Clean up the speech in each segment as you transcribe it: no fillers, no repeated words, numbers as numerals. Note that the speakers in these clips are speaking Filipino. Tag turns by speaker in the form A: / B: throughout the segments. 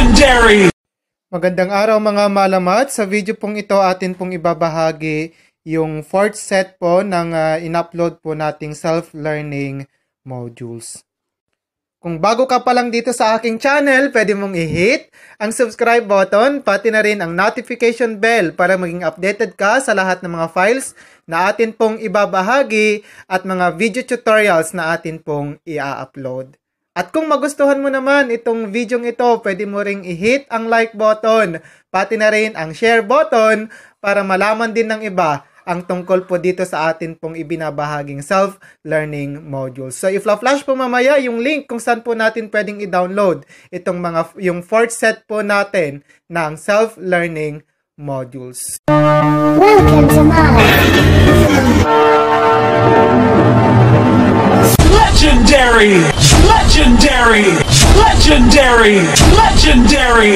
A: Legendary!
B: Magandang araw mga malamat. Sa video pong ito atin pong ibabahagi yung fourth set po ng in-upload po nating self-learning modules. Kung bago ka pa lang dito sa aking channel, pwede mong i-hit ang subscribe button, pati na rin ang notification bell para maging updated ka sa lahat ng mga files na atin pong ibabahagi at mga video tutorials na atin pong i-upload. At kung magustuhan mo naman itong video ito, pwede mo ring i-hit ang like button, pati na rin ang share button para malaman din ng iba ang tungkol po dito sa atin pong ibinabahaging self-learning modules. So i-flash po mamaya yung link kung saan po natin pwedeng i-download yung fourth set po natin ng self-learning modules.
C: Welcome to my
A: Legendary! Legendary! Legendary! Legendary!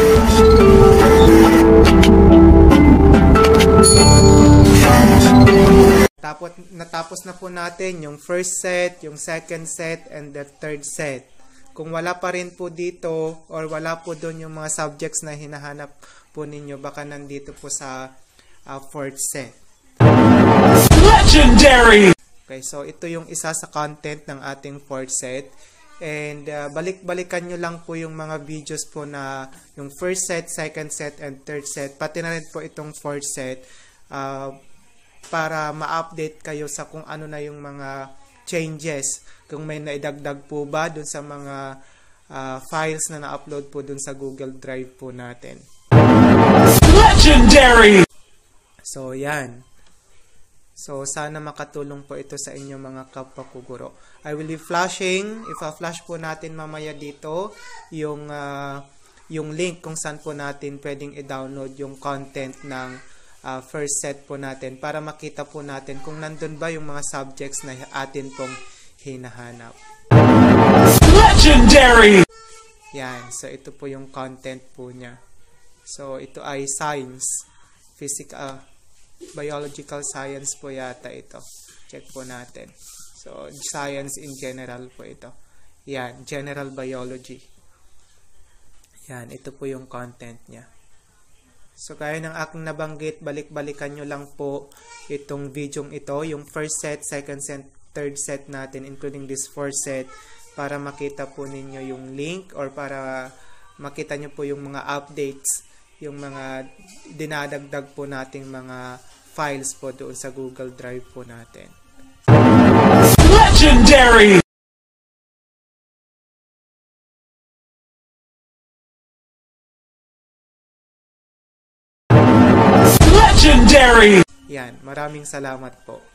B: Natapos na po natin yung first set, yung second set, and the third set. Kung wala pa rin po dito or wala po doon yung mga subjects na hinahanap po ninyo, baka nandito po sa fourth set.
A: Legendary!
B: Okay, so ito yung isa sa content ng ating fourth set. And balik-balikan nyo lang po yung mga videos po na yung first set, second set, and third set. Pati na rin po itong fourth set para ma-update kayo sa kung ano na yung mga changes. Kung may naidagdag po ba dun sa mga files na na-upload po dun sa Google Drive po natin.
A: Legendary!
B: So, yan. So, sana makatulong po ito sa inyo mga kapwa ko guro. I will be flashing. Ipa-flash po natin mamaya dito yung link kung saan po natin pwedeng i-download yung content ng first set po natin para makita po natin kung nandun ba yung mga subjects na atin pong hinahanap.
A: Legendary!
B: Yan. So, ito po yung content po niya. So, ito ay science. Biological science po yata ito. Check po natin. So, science in general po ito. Yan, general biology. Yan, ito po yung content niya. So, gaya ng aking nabanggit, balik-balikan nyo lang po itong video ito, yung first set, second set, third set natin, including this fourth set, para makita po ninyo yung link or para makita nyo po yung mga updates, yung mga dinadagdag po nating mga files po doon sa Google Drive po natin.
A: Legendary! Legendary!
B: Yan, maraming salamat po.